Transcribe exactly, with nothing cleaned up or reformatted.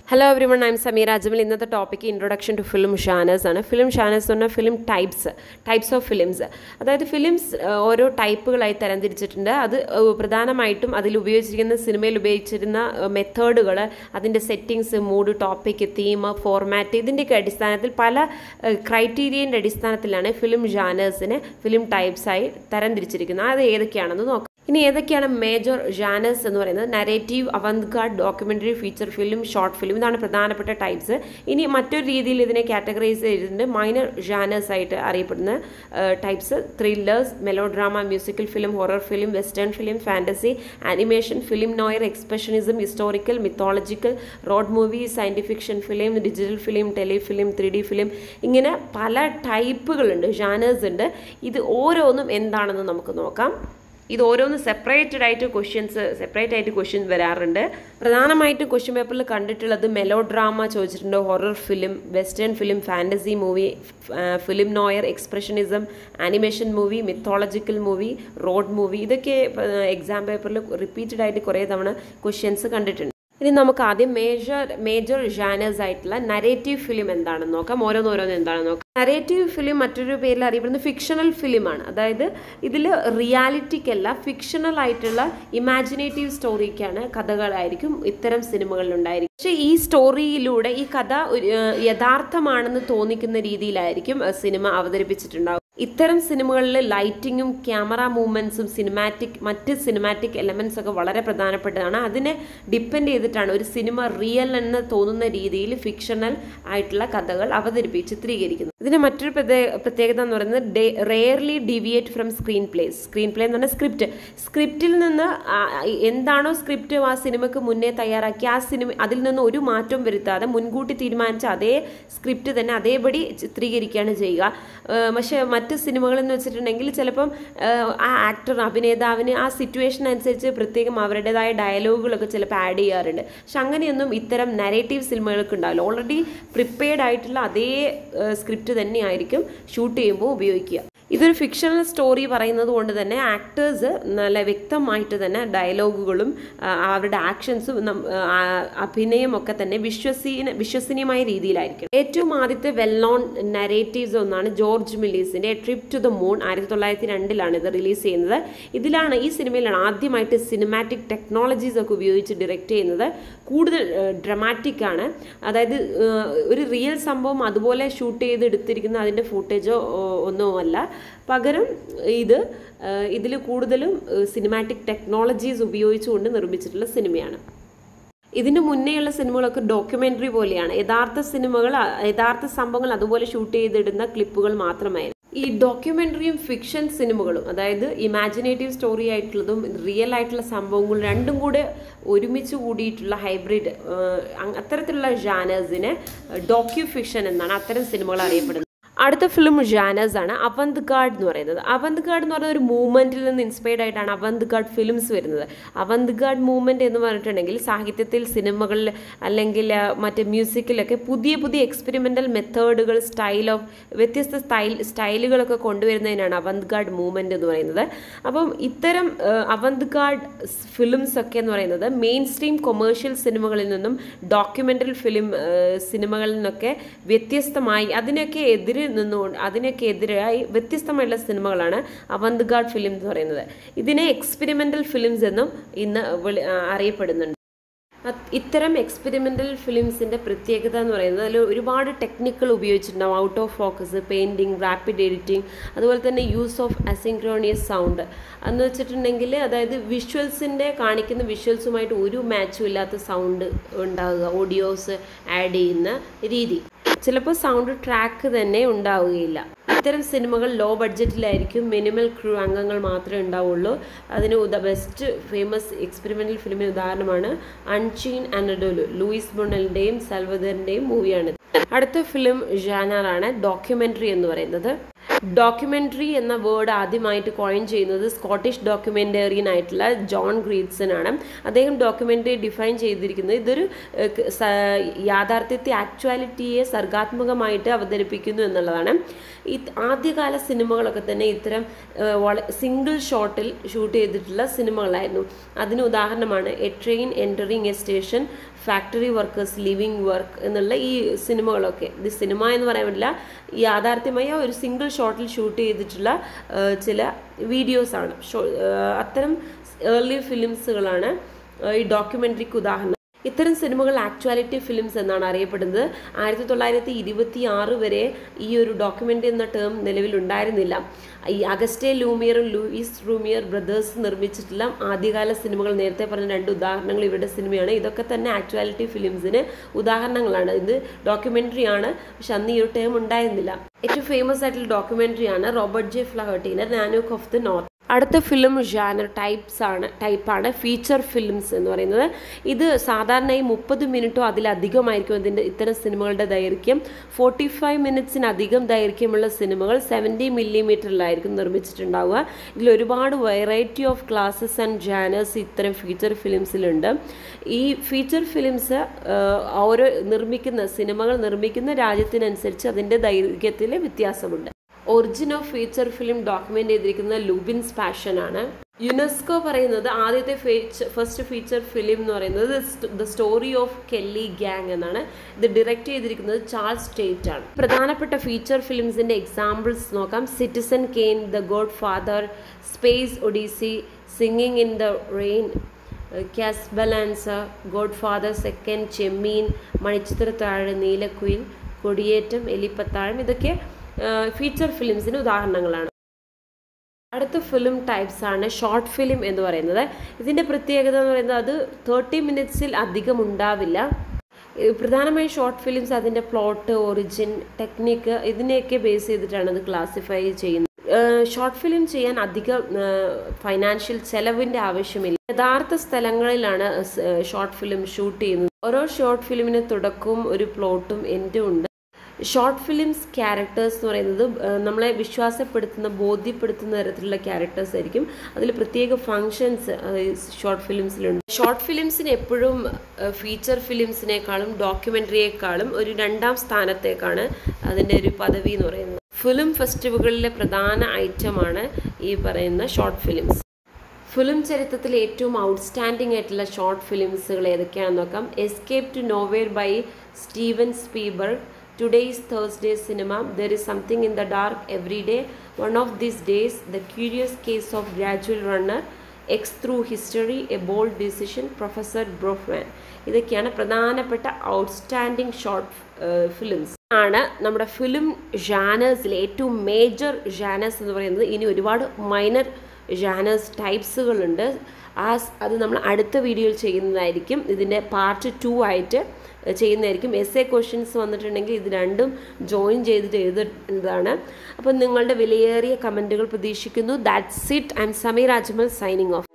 Hello everyone, I am Sameera Ajmal. In the topic introduction to film genres ആണ് film genres എന്ന് film types types of films അതായത് films ഓരോ ടൈപ്പുകളായി തരംതിരിച്ചിട്ടുണ്ട്. അത് പ്രധാനമായിട്ടും അതിൽ ഉപയോഗിച്ചിരിക്കുന്ന സിനിമയിൽ ഉപയോഗിച്ചിരുന്ന മെത്തേഡുകൾ, അതിൻ്റെ settings, mood, topic, theme, format ഇതിൻ്റെയൊക്കെ അടിസ്ഥാനത്തിൽ പല ക്രൈറ്റീരിയൻ്റെ അടിസ്ഥാനത്തിലാണ് ഫിലിം ജാനേഴ്സിനെ ഫിലിം ടൈപ്സായി തരംതിരിച്ചിരിക്കുന്നത്. അത് ഏതൊക്കെയാണെന്ന് നോക്കാം. ഇനി ഏതൊക്കെയാണ് മേജർ ജാനേഴ്സ് എന്ന് പറയുന്നത്? Narrative, avant garde, documentary, feature film, short film, ഇതാണ് പ്രധാനപ്പെട്ട ടൈപ്സ്. ഇനി മറ്റൊരു രീതിയിൽ ഇതിനെ കാറ്റഗറൈസ് ചെയ്തിട്ടുണ്ട്. മൈനർ ജാനേഴ്സ് ആയിട്ട് അറിയപ്പെടുന്ന types thrillers, melodrama, musical film, horror film, western film, fantasy, animation, film noir, expressionism, historical, mythological, road movie, scientific fiction film, digital film, telefilm, three D film, ഇങ്ങനെ പല ടൈപ്പുകളുണ്ട്, ജാനേഴ്സ് ഉണ്ട്. ഇത് ഓരോന്നും എന്താണെന്ന് നമുക്ക് നോക്കാം. ഇത് ഓരോന്ന് സെപ്പറേറ്റഡ് ആയിട്ട് ക്വസ്റ്റ്യൻസ് സെപ്പറേറ്റ് ആയിട്ട് ക്വസ്റ്റ്യൻ വരാറുണ്ട്. പ്രധാനമായിട്ടും ക്വസ്റ്റ്യൻ പേപ്പറിൽ കണ്ടിട്ടുള്ളത് മെലോ ഡ്രാമ ചോദിച്ചിട്ടുണ്ട്, horror film, western film, fantasy movie, film noir, expressionism, animation movie, mythological movie, road movie, ഇതൊക്കെ എക്സാം പേപ്പറിൽ റിപ്പീറ്റഡ് ആയിട്ട് കുറേ തവണ ക്വസ്റ്റ്യൻസ് കണ്ടിട്ടുണ്ട്. ഇനി നമുക്ക് ആദ്യം മേജർ മേജർ ജാനേഴ്സ് ആയിട്ടുള്ള നരേറ്റീവ് ഫിലിം എന്താണെന്ന് നോക്കാം. ഓരോന്നോരോന്ന് എന്താണെന്ന് നോക്കാം. നരേറ്റീവ് ഫിലിം മറ്റൊരു പേരിൽ അറിയപ്പെടുന്ന ഫിക്ഷണൽ ഫിലിമാണ്. അതായത് ഇതിൽ റിയാലിറ്റിക്കല്ല, ഫിക്ഷണൽ ആയിട്ടുള്ള ഇമാജിനേറ്റീവ് സ്റ്റോറിക്കാണ്, കഥകളായിരിക്കും ഇത്തരം സിനിമകളിലുണ്ടായിരിക്കും. പക്ഷേ ഈ സ്റ്റോറിയിലൂടെ ഈ കഥ യഥാർത്ഥമാണെന്ന് തോന്നിക്കുന്ന രീതിയിലായിരിക്കും സിനിമ അവതരിപ്പിച്ചിട്ടുണ്ടാവും. ഇത്തരം സിനിമകളിൽ ലൈറ്റിങ്ങും ക്യാമറ മൂവ്മെൻറ്റ്സും സിനിമാറ്റിക് മറ്റ് സിനിമാറ്റിക് എലമെൻറ്റ്സ് ഒക്കെ വളരെ പ്രധാനപ്പെട്ടതാണ്. അതിനെ ഡിപ്പെൻഡ് ചെയ്തിട്ടാണ് ഒരു സിനിമ റിയൽ എന്ന് തോന്നുന്ന രീതിയിൽ ഫിക്ഷണൽ ആയിട്ടുള്ള കഥകൾ അവതരിപ്പിച്ച് ചിത്രീകരിക്കുന്നത്. ഇതിന് മറ്റൊരു പ്രത്യേകത എന്ന് പറയുന്നത് rarely deviate from screenplays. Screenplay എന്ന് പറഞ്ഞാൽ സ്ക്രിപ്റ്റ്. സ്ക്രിപ്റ്റിൽ നിന്ന് എന്താണോ സ്ക്രിപ്റ്റ് ആ സിനിമയ്ക്ക് മുന്നേ തയ്യാറാക്കി ആ സിനിമ അതിൽ നിന്ന് ഒരു മാറ്റവും വരുത്താതെ മുൻകൂട്ടി തീരുമാനിച്ച അതേ സ്ക്രിപ്റ്റ് തന്നെ അതേപടി ചിത്രീകരിക്കുകയാണ് ചെയ്യുക. പക്ഷേ മറ്റ് സിനിമകളെന്ന് വെച്ചിട്ടുണ്ടെങ്കിൽ ചിലപ്പം ആ ആക്ടർ അഭിനേതാവിന് ആ സിറ്റുവേഷൻ അനുസരിച്ച് പ്രത്യേകം അവരുടേതായ ഡയലോഗുകളൊക്കെ ചിലപ്പോൾ ആഡ് ചെയ്യാറുണ്ട്. പക്ഷെ അങ്ങനെയൊന്നും ഇത്തരം നരേറ്റീവ് സിനിമകൾക്ക് ഉണ്ടാവില്ല. ഓൾറെഡി പ്രിപ്പയർഡ് ആയിട്ടുള്ള അതേ സ്ക്രിപ്റ്റ് തന്നെയായിരിക്കും ഷൂട്ട് ചെയ്യുമ്പോൾ ഉപയോഗിക്കുക. ഇതൊരു ഫിക്ഷണൽ സ്റ്റോറി പറയുന്നത് കൊണ്ട് തന്നെ ആക്ടേഴ്സ് നല്ല വ്യക്തമായിട്ട് തന്നെ ഡയലോഗുകളും അവരുടെ ആക്ഷൻസും അഭിനയമൊക്കെ തന്നെ വിശ്വസീന വിശ്വസനീയമായ രീതിയിലായിരിക്കും. ഏറ്റവും ആദ്യത്തെ വെൽ നോൺ നരേറ്റീവ്സ് ഒന്നാണ് ജോർജ് മില്ലീസിൻ്റെ ട്രിപ്പ് ടു ദ മൂൺ. ആയിരത്തി തൊള്ളായിരത്തി രണ്ടിലാണ് ഇത് റിലീസ് ചെയ്യുന്നത്. ഇതിലാണ് ഈ സിനിമയിലാണ് ആദ്യമായിട്ട് സിനിമാറ്റിക് ടെക്നോളജീസ് ഒക്കെ ഉപയോഗിച്ച് ഡയറക്റ്റ് ചെയ്യുന്നത്. കൂടുതൽ ഡ്രമാറ്റിക് ആണ്. അതായത് ഒരു റിയൽ സംഭവം അതുപോലെ ഷൂട്ട് ചെയ്ത് എടുത്തിരിക്കുന്ന അതിൻ്റെ ഫുട്ടേജോ ഒന്നുമല്ല. പകരം ഇത് ഇതിൽ കൂടുതലും സിനിമാറ്റിക് ടെക്നോളജീസ് ഉപയോഗിച്ചുകൊണ്ട് നിർമ്മിച്ചിട്ടുള്ള സിനിമയാണ്. ഇതിന് മുന്നേയുള്ള സിനിമകളൊക്കെ ഡോക്യുമെൻ്ററി പോലെയാണ്. യഥാർത്ഥ സിനിമകൾ യഥാർത്ഥ സംഭവങ്ങൾ അതുപോലെ ഷൂട്ട് ചെയ്തിടുന്ന ക്ലിപ്പുകൾ മാത്രമായിരുന്നു. ഈ ഡോക്യുമെൻ്ററിയും ഫിക്ഷൻ സിനിമകളും, അതായത് ഇമാജിനേറ്റീവ് സ്റ്റോറി ആയിട്ടുള്ളതും റിയൽ ആയിട്ടുള്ള സംഭവങ്ങളും രണ്ടും കൂടെ ഒരുമിച്ച് കൂടിയിട്ടുള്ള ഹൈബ്രിഡ് അത്തരത്തിലുള്ള ജാനേഴ്സിനെ ഡോക്യു ഫിക്ഷൻ എന്നാണ് അത്തരം സിനിമകൾ അറിയപ്പെടുന്നത്. അടുത്ത ഫിലിം ജാനേഴ്സ് ആണ് അവന്ത് ഗാർഡ് എന്ന് പറയുന്നത്. അവന്ത് ഗാർഡ് എന്ന് പറയുന്ന ഒരു മൂവ്മെൻറ്റിൽ നിന്ന് ഇൻസ്പയർഡ് ആയിട്ടാണ് അവന്ത് ഗാർഡ് ഫിലിംസ് വരുന്നത്. അവന്ത് ഗാർഡ് മൂവ്മെൻറ്റ് എന്ന് പറഞ്ഞിട്ടുണ്ടെങ്കിൽ സാഹിത്യത്തിൽ, സിനിമകളിൽ അല്ലെങ്കിൽ മറ്റ് മ്യൂസിക്കിലൊക്കെ പുതിയ പുതിയ എക്സ്പെരിമെൻ്റൽ മെത്തേഡുകൾ, സ്റ്റൈൽ ഓഫ് വ്യത്യസ്ത സ്റ്റൈൽ സ്റ്റൈലുകളൊക്കെ കൊണ്ടുവരുന്നതിനാണ് അവന്ത് ഗാർഡ് മൂവ്മെൻറ്റ് എന്ന് പറയുന്നത്. അപ്പം ഇത്തരം അവന്ത് ഗാർഡ് ഫിലിംസ് ഒക്കെ എന്ന് പറയുന്നത് മെയിൻ സ്ട്രീം കൊമേഴ്ഷ്യൽ സിനിമകളിൽ നിന്നും ഡോക്യുമെൻ്ററി ഫിലിം സിനിമകളിൽ നിന്നൊക്കെ വ്യത്യസ്തമായി അതിനൊക്കെ എതിരെ നിന്നുകൊണ്ട് അതിനൊക്കെ എതിരായി വ്യത്യസ്തമായിട്ടുള്ള സിനിമകളാണ് അവന്ത് ഗാർഡ് ഫിലിം എന്ന് പറയുന്നത്. ഇതിനെ എക്സ്പെരിമെൻ്റൽ ഫിലിംസ് എന്നും ഇന്ന് അറിയപ്പെടുന്നുണ്ട്. ഇത്തരം എക്സ്പെരിമെൻ്റൽ ഫിലിംസിൻ്റെ പ്രത്യേകത എന്ന് പറയുന്നത് അതിൽ ഒരുപാട് ടെക്നിക്കുകൾ ഉപയോഗിച്ചിട്ടുണ്ടാവും. Out of focus, painting, rapid editing, അതുപോലെ തന്നെ യൂസ് ഓഫ് അസിൻക്രോണിയസ് സൗണ്ട് എന്ന് വെച്ചിട്ടുണ്ടെങ്കിൽ അതായത് വിഷ്വൽസിൻ്റെ കാണിക്കുന്ന വിഷ്വൽസുമായിട്ട് ഒരു മാച്ചും ഇല്ലാത്ത സൗണ്ട് ഉണ്ടാവുക, ഓഡിയോസ് ആഡ് ചെയ്യുന്ന രീതി. ചിലപ്പോൾ സൗണ്ട് ട്രാക്ക് തന്നെ ഉണ്ടാവുകയില്ല. ഇത്തരം സിനിമകൾ ലോ ബഡ്ജറ്റിലായിരിക്കും. മിനിമൽ ക്രൂ അംഗങ്ങൾ മാത്രമേ ഉണ്ടാവുള്ളൂ. അതിന് ദ ബെസ്റ്റ് ഫേമസ് എക്സ്പെരിമെൻ്റൽ ഫിലിമിന് ഉദാഹരണമാണ് അൺചീൻ അനഡോലു, ലൂയിസ് ബൊണലിൻ്റെയും സൽവദറിൻ്റെയും മൂവിയാണ്. അടുത്ത ഫിലിം ജാനറാണ് ഡോക്യുമെൻ്ററി എന്ന് പറയുന്നത്. ഡോക്യുമെൻ്ററി എന്ന വേർഡ് ആദ്യമായിട്ട് കോയിൻ ചെയ്യുന്നത് സ്കോട്ടിഷ് ഡോക്യുമെൻ്റേറിയൻ ആയിട്ടുള്ള ജോൺ ഗ്രീറ്റ്സൺ ആണ്. അദ്ദേഹം ഡോക്യുമെൻ്ററി ഡിഫൈൻ ചെയ്തിരിക്കുന്നത് ഇതൊരു യാഥാർത്ഥ്യത്തെ ആക്ച്വാലിറ്റിയെ സർഗാത്മകമായിട്ട് അവതരിപ്പിക്കുന്നു എന്നുള്ളതാണ്. ഈ ആദ്യകാല സിനിമകളൊക്കെ തന്നെ ഇത്തരം സിംഗിൾ ഷോട്ടിൽ ഷൂട്ട് ചെയ്തിട്ടുള്ള സിനിമകളായിരുന്നു. അതിന് ഉദാഹരണമാണ് a train entering a station, factory workers living work എന്നുള്ള ഈ സിനിമകളൊക്കെ. ഇത് സിനിമ എന്ന് പറയാൻ പറ്റില്ല, യാഥാർത്ഥ്യമായ ഒരു സിംഗിൾ ഷോട്ടിൽ ഷൂട്ട് ചെയ്തിട്ടുള്ള ചില വീഡിയോസാണ്. ഷോ അത്തരം ഏർലി ഫിലിംസുകളാണ് ഈ ഡോക്യുമെൻ്ററിക്ക് ഉദാഹരണം. ഇത്തരം സിനിമകൾ ആക്ച്വാലിറ്റി ഫിലിംസ് എന്നാണ് അറിയപ്പെടുന്നത്. ആയിരത്തി തൊള്ളായിരത്തി ഇരുപത്തി ആറ് വരെ ഈ ഒരു ഡോക്യുമെൻ്ററി എന്ന ടേം നിലവിലുണ്ടായിരുന്നില്ല. ഈ അഗസ്റ്റേ ലൂമിയറും ലൂയിസ് ലൂമിയർ ബ്രദേഴ്സ് നിർമ്മിച്ചിട്ടുള്ള ആദ്യകാല സിനിമകൾ, നേരത്തെ പറഞ്ഞ രണ്ട് ഉദാഹരണങ്ങൾ ഇവരുടെ സിനിമയാണ്. ഇതൊക്കെ തന്നെ ആക്ച്വാലിറ്റി ഫിലിംസിന് ഉദാഹരണങ്ങളാണ്. ഇത് ഡോക്യുമെൻ്ററി ആണ്, പക്ഷെ അന്ന് ഈ ഒരു ടേം ഉണ്ടായിരുന്നില്ല. ഏറ്റവും ഫേമസ് ആയിട്ടുള്ള ഡോക്യുമെൻ്ററി ആണ് റോബർട്ട് ജെ ഫ്ലഹർട്ടിയുടെ നാനോക്ക് ഓഫ് ദി നോർത്ത്. അടുത്ത ഫിലിം ജാനർ ടൈപ്സ് ആണ് ടൈപ്പാണ് ഫീച്ചർ ഫിലിംസ് എന്ന് പറയുന്നത്. ഇത് സാധാരണയായി മുപ്പത് മിനിറ്റോ അതിലധികമായിരിക്കും ഇതിൻ്റെ ഇത്തരം സിനിമകളുടെ ദൈർഘ്യം. ഫോർട്ടി ഫൈവ് മിനിറ്റ്സിനധികം ദൈർഘ്യമുള്ള സിനിമകൾ സെവൻറ്റി മില്ലിമീറ്ററിലായിരിക്കും നിർമ്മിച്ചിട്ടുണ്ടാവുക. ഇതിൽ ഒരുപാട് variety of classes and genres ഇത്തരം ഫീച്ചർ ഫിലിംസിലുണ്ട്. ഈ ഫീച്ചർ ഫിലിംസ് ഓരോ നിർമ്മിക്കുന്ന സിനിമകൾ നിർമ്മിക്കുന്ന രാജ്യത്തിനനുസരിച്ച് അതിൻ്റെ ദൈർഘ്യത്തിൽ വ്യത്യാസമുണ്ട്. Origin of feature film document ചെയ്തിരിക്കുന്നത് ലൂബിൻസ് പാഷൻ ആണ്. യുനെസ്കോ പറയുന്നത് ആദ്യത്തെ ഫസ്റ്റ് ഫീച്ചർ ഫിലിം എന്ന് പറയുന്നത് the story of Kelly Gang എന്നാണ്. ഇത് ഡയറക്റ്റ് ചെയ്തിരിക്കുന്നത് ചാൾസ് സ്റ്റേറ്റ് ആണ്. പ്രധാനപ്പെട്ട ഫീച്ചർ ഫിലിംസിൻ്റെ എക്സാമ്പിൾസ് നോക്കാം. Citizen Kane, the Godfather, Space Odyssey, Singing in the Rain, Casablanca, Godfather second, Chemmeen, Manichitrathazhu, Neelakuyil, കൊടിയേറ്റം, എലിപ്പത്താഴം, ഇതൊക്കെ ഫീച്ചർ ഫിലിംസിന് ഉദാഹരണങ്ങളാണ്. അടുത്ത ഫിലിം ടൈപ്സ് ആണ് ഷോർട്ട് ഫിലിം എന്ന് പറയുന്നത്. ഇതിൻ്റെ പ്രത്യേകത എന്ന് പറയുന്നത് അത് തേർട്ടി മിനിറ്റ്സിൽ അധികം ഉണ്ടാവില്ല. പ്രധാനമായും ഷോർട്ട് ഫിലിംസ് അതിൻ്റെ പ്ലോട്ട്, ഒറിജിൻ, ടെക്നിക്ക് ഇതിനെയൊക്കെ ബേസ് ചെയ്തിട്ടാണ് അത് ക്ലാസിഫൈ ചെയ്യുന്നത്. ഷോർട്ട് ഫിലിം ചെയ്യാൻ അധികം ഫൈനാൻഷ്യൽ ചെലവിൻ്റെ ആവശ്യമില്ല. യഥാർത്ഥ സ്ഥലങ്ങളിലാണ് ഷോർട്ട് ഫിലിം ഷൂട്ട് ചെയ്യുന്നത്. ഓരോ ഷോർട്ട് ഫിലിമിന് തുടക്കവും ഒരു പ്ലോട്ടും എൻഡും ഉണ്ട്. ഷോർട്ട് ഫിലിംസ് ക്യാരക്ടേഴ്സ് എന്ന് പറയുന്നത് നമ്മളെ വിശ്വാസപ്പെടുത്തുന്ന, ബോധ്യപ്പെടുത്തുന്ന തരത്തിലുള്ള ക്യാരക്ടേഴ്സ് ആയിരിക്കും. അതിൽ പ്രത്യേക ഫങ്ഷൻസ് ഷോർട്ട് ഫിലിംസിലുണ്ട്. ഷോർട്ട് ഫിലിംസിന് എപ്പോഴും ഫീച്ചർ ഫിലിംസിനേക്കാളും ഡോക്യുമെൻ്ററിയേക്കാളും ഒരു രണ്ടാം സ്ഥാനത്തേക്കാണ് അതിൻ്റെ ഒരു പദവി എന്ന് പറയുന്നത്. ഫിലിം ഫെസ്റ്റിവലുകളിലെ പ്രധാന ഐറ്റമാണ് ഈ പറയുന്ന ഷോർട്ട് ഫിലിംസ്. ഫിലിം ചരിത്രത്തിൽ ഏറ്റവും ഔട്ട്സ്റ്റാൻഡിംഗ് ആയിട്ടുള്ള ഷോർട്ട് ഫിലിംസുകൾ ഏതൊക്കെയാണെന്ന് നോക്കാം. Escape to Nowhere by Steven Spielberg, Today's Thursday Cinema, There is Something in the Dark Every Day, One of These Days, The Curious Case of Gradual Runner, X Through History, A Bold Decision, Professor Brofman. ഇതൊക്കെയാണ് പ്രധാനപ്പെട്ട outstanding short films. ആണ് നമ്മുടെ film ജാനേഴ്സിലെ ഏറ്റവും major genres എന്ന് പറയുന്നത്. ഇനി ഒരുപാട് minor ജാനേഴ്സ് ടൈപ്സുകളുണ്ട്. ആ അത് നമ്മൾ അടുത്ത വീഡിയോയിൽ ചെയ്യുന്നതായിരിക്കും. ഇതിൻ്റെ പാർട്ട് ടു ആയിട്ട് ചെയ്യുന്നതായിരിക്കും. എസ് എ ക്വസ്റ്റ്യൻസ് വന്നിട്ടുണ്ടെങ്കിൽ ഇത് രണ്ടും ജോയിൻ ചെയ്തിട്ട് എഴുതുന്നതാണ്. അപ്പം നിങ്ങളുടെ വിലയേറിയ കമൻറ്റുകൾ പ്രതീക്ഷിക്കുന്നു. That's it. I'm Sameer Ajmal signing of.